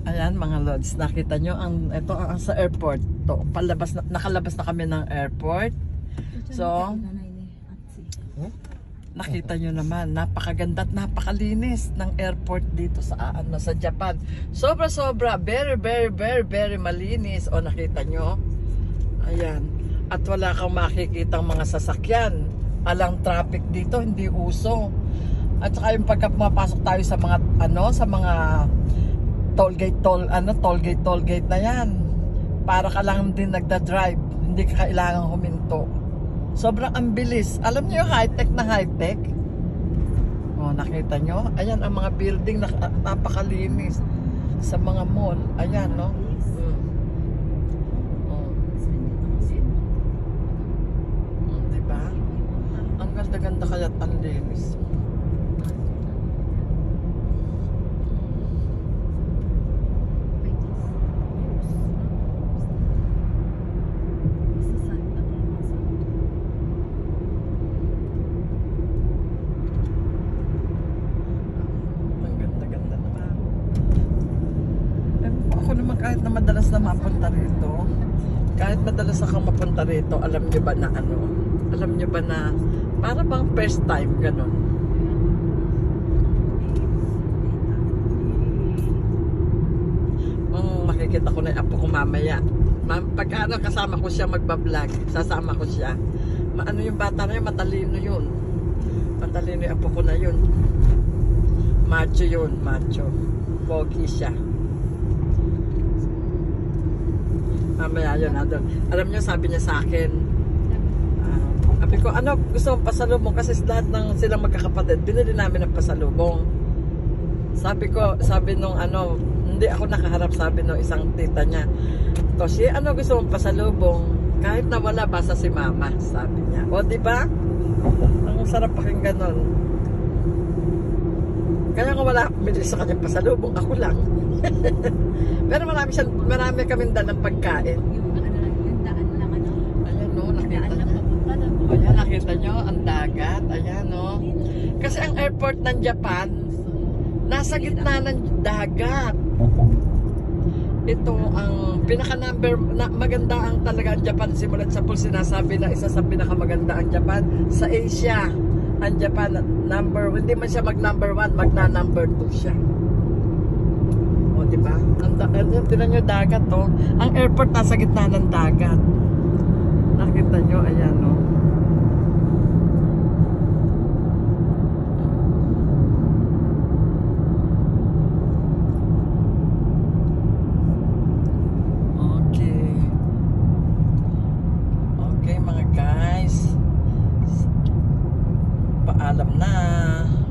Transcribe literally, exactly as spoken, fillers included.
Ayan mga lods, nakita nyo ang ito ang sa airport. To, palabas na, nakalabas na kami ng airport. So, nakita nyo naman, napakaganda at napakalinis ng airport dito sa ano sa Japan. Sobra-sobra, very very very very malinis. O nakita nyo? Ayan. At wala kang makikitang mga sasakyan. Alang traffic dito, hindi uso. At saka yung pagka pumapasok tayo sa mga ano, sa mga toll gate, toll, ano, toll gate, toll gate na yan. Para ka lang din nagda-drive. Hindi ka kailangang huminto. Sobrang ang bilis. Alam niyo yung high-tech na high-tech? O, nakita nyo? Ayan ang mga building na napakalinis. Sa mga mall. Ayan, no? Hmm. Oh. Hmm, diba? Ang ganda-ganda kaya't ang linis. Kahit na madalas na mapunta rito, kahit madalas akong mapunta rito, alam nyo ba na ano, alam nyo ba na para bang first time, ganun. Um, makikita ko na yung apo ko mamaya. Pag ano, kasama ko siya magbablog, sasama ko siya. Ano yung bata na yun, matalino yun. Matalino yung apo ko na yun. Macho yun, macho. Pogi siya. Mamaya yun, ano. Alam niyo, sabi niya sa akin, uh, sabi ko, ano, gusto mong pasalubong? Kasi lahat ng silang magkakapatid, binili namin ng pasalubong. Sabi ko, sabi nung ano, hindi ako nakaharap, sabi nung isang tita niya, Toshi, ano gusto mong pasalubong? Kahit na wala, basta si mama, sabi niya. O, diba? Ang sarap pakinggan nun. Kaya nga wala akong binili sa kanyang pasalubong, ako lang. Pero marami siya, marami kaming dalang pagkain. Ayan no, nakita nyo. Ayan, nakita nyo, ang dagat. Ayan no. Kasi ang airport ng Japan, nasa gitna ng dagat. Ito ang pinaka number, na, maganda ang talaga ang Japan. Simulat sa pool, sinasabi na isa sa pinakamaganda ang Japan sa Asia. Ang Japan, number, hindi man siya mag number one, magna number two siya. Diba? Ang dagat, tinan nyo dagat to. Ang airport nasa gitna ng dagat. Nakita nyo, ayan no. Okay. Okay mga guys. Paalam na.